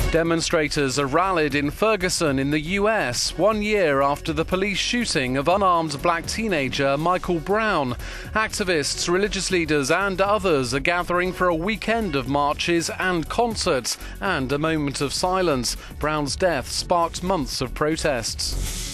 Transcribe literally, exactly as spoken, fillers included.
Demonstrators are rallied in Ferguson in the U S one year after the police shooting of unarmed black teenager Michael Brown. Activists, religious leaders and others are gathering for a weekend of marches and concerts and a moment of silence. Brown's death sparked months of protests.